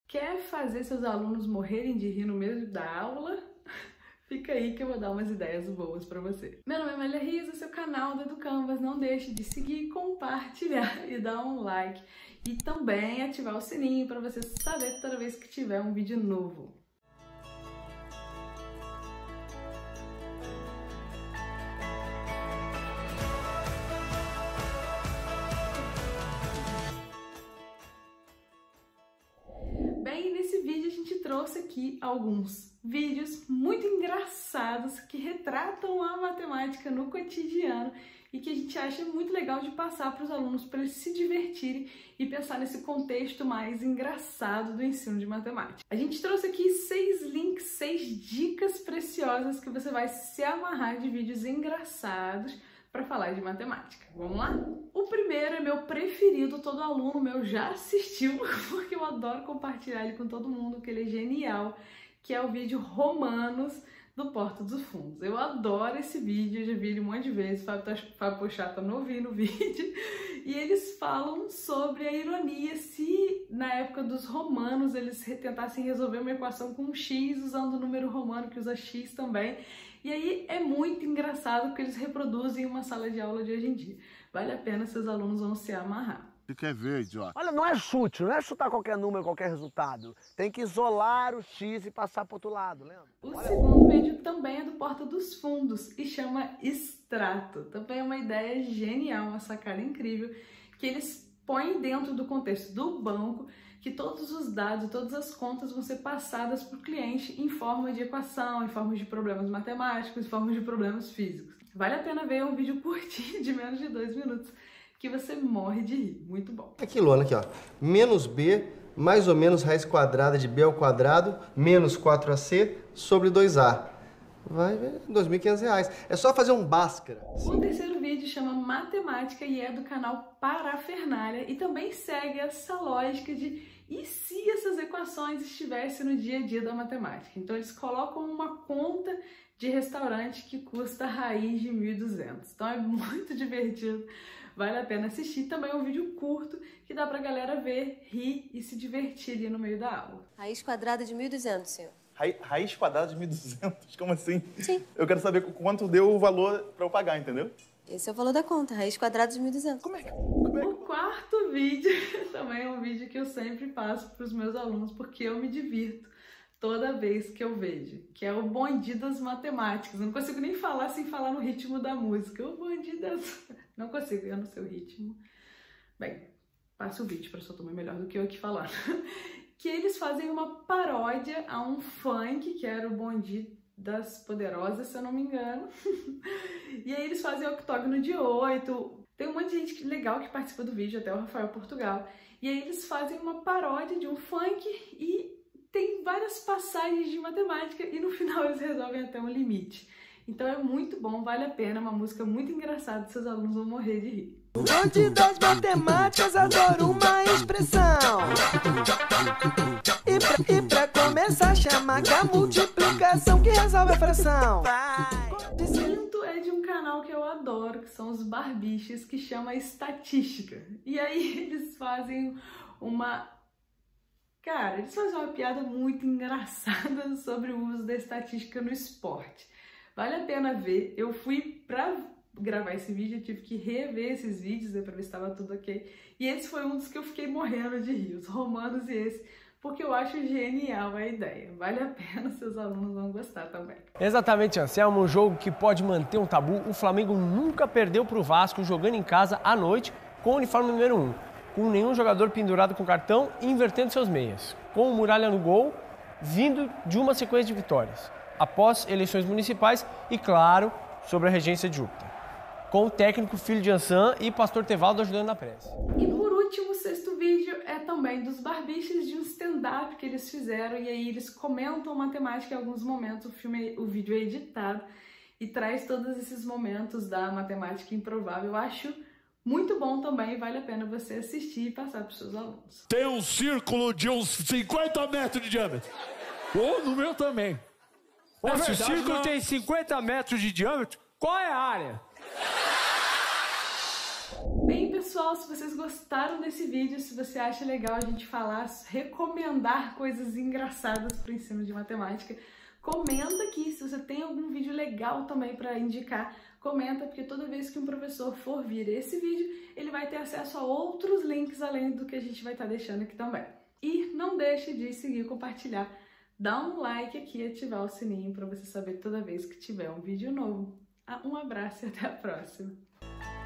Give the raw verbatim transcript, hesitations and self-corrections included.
Quer fazer seus alunos morrerem de rir no meio da aula? Fica aí que eu vou dar umas ideias boas pra você. Meu nome é Amélia Rios, esse é o canal do EduCanvas. Não deixe de seguir, compartilhar e dar um like. E também ativar o sininho para você saber toda vez que tiver um vídeo novo. Bem, nesse vídeo a gente trouxe aqui alguns vídeos muito engraçados que retratam a matemática no cotidiano e que a gente acha muito legal de passar para os alunos para eles se divertirem e pensar nesse contexto mais engraçado do ensino de matemática. A gente trouxe aqui seis links, seis dicas preciosas que você vai se amarrar de vídeos engraçados para falar de matemática. Vamos lá? O primeiro é meu preferido, todo aluno meu já assistiu, porque eu adoro compartilhar ele com todo mundo, que ele é genial, que é o vídeo Romanos do Porta dos Fundos. Eu adoro esse vídeo, eu já vi ele um monte de vezes, Fábio Pochá tá novinho no vídeo, e eles falam sobre a ironia se na época dos romanos eles tentassem resolver uma equação com um x usando o número romano que usa x também. E aí é muito engraçado porque eles reproduzem uma sala de aula de hoje em dia. Vale a pena, seus alunos vão se amarrar. Você quer ver, idiota? Olha, não é chute, não é chutar qualquer número, qualquer resultado. Tem que isolar o x e passar para outro lado, lembra? O segundo vídeo também é do Porta dos Fundos e chama Extrato. Também é uma ideia genial, uma sacada incrível, que eles põem dentro do contexto do banco que todos os dados, todas as contas vão ser passadas para o cliente em forma de equação, em forma de problemas matemáticos, em forma de problemas físicos. Vale a pena ver, é um vídeo curtinho de menos de dois minutos que você morre de rir. Muito bom. Aqui, Luana, aqui, ó. Menos b, mais ou menos raiz quadrada de b ao quadrado, menos quatro a c sobre dois a. Vai ver, dois mil e quinhentos reais. É só fazer um Bhaskara. O terceiro vídeo chama Matemática e é do canal Parafernália e também segue essa lógica de e se essas equações estivessem no dia a dia da matemática. Então eles colocam uma conta de restaurante que custa a raiz de mil e duzentos. Então é muito divertido, vale a pena assistir. Também é um vídeo curto que dá pra galera ver, rir e se divertir ali no meio da aula. Raiz quadrada de mil e duzentos, senhor. Raiz quadrada de mil e duzentos? Como assim? Sim. Eu quero saber quanto deu o valor para eu pagar, entendeu? Esse é o valor da conta, raiz quadrada de mil e duzentos. Como é que... Como é que... O quarto vídeo também é um vídeo que eu sempre passo para os meus alunos, porque eu me divirto toda vez que eu vejo, que é o Bonde das Matemáticas. Eu não consigo nem falar sem falar no ritmo da música. O Bonde das... Não consigo, eu no seu ritmo. Bem, passe o vídeo para sua turma melhor do que eu aqui falando. Que eles fazem uma paródia a um funk, que era o Bonde das Poderosas, se eu não me engano. E aí eles fazem o octógono de oito. Tem um monte de gente legal que participa do vídeo, até o Rafael Portugal. E aí eles fazem uma paródia de um funk e tem várias passagens de matemática e no final eles resolvem até um limite. Então é muito bom, vale a pena, uma música muito engraçada, seus alunos vão morrer de rir. Bonde das matemáticas, adoro uma expressão. E pra, e pra começar, chama que a multiplicação que resolve a fração. O quinto é de um canal que eu adoro, que são os Barbichas, que chama Estatística. E aí eles fazem uma... Cara, eles fazem uma piada muito engraçada sobre o uso da estatística no esporte. Vale a pena ver. Eu fui pra gravar esse vídeo, eu tive que rever esses vídeos, né, pra ver se estava tudo ok. E esse foi um dos que eu fiquei morrendo de rir, os romanos e esse, porque eu acho genial a ideia. Vale a pena, seus alunos vão gostar também. Exatamente, Anselmo, um jogo que pode manter um tabu. O Flamengo nunca perdeu pro Vasco jogando em casa à noite com o uniforme número um, com nenhum jogador pendurado com cartão e invertendo seus meias, com o Muralha no gol, vindo de uma sequência de vitórias, após eleições municipais e, claro, sobre a regência de Júpiter, com o técnico filho de Ansan e pastor Tevaldo ajudando na prece. E por último, o sexto vídeo é também dos Barbichas, de um stand-up que eles fizeram, e aí eles comentam matemática em alguns momentos. O filme, o vídeo é editado e traz todos esses momentos da matemática improvável. Eu acho muito bom também, vale a pena você assistir e passar para os seus alunos. Tem um círculo de uns cinquenta metros de diâmetro. Ou no meu também. Pô, se o verdade, círculo não. tem cinquenta metros de diâmetro, qual é a área? Bem, pessoal, pessoal, se vocês gostaram desse vídeo, se você acha legal a gente falar, recomendar coisas engraçadas para o ensino de matemática, comenta aqui. Se você tem algum vídeo legal também para indicar, comenta, porque toda vez que um professor for vir esse vídeo, ele vai ter acesso a outros links além do que a gente vai estar deixando aqui também. E não deixe de seguir e compartilhar. Dá um like aqui e ativar o sininho para você saber toda vez que tiver um vídeo novo. Um abraço e até a próxima!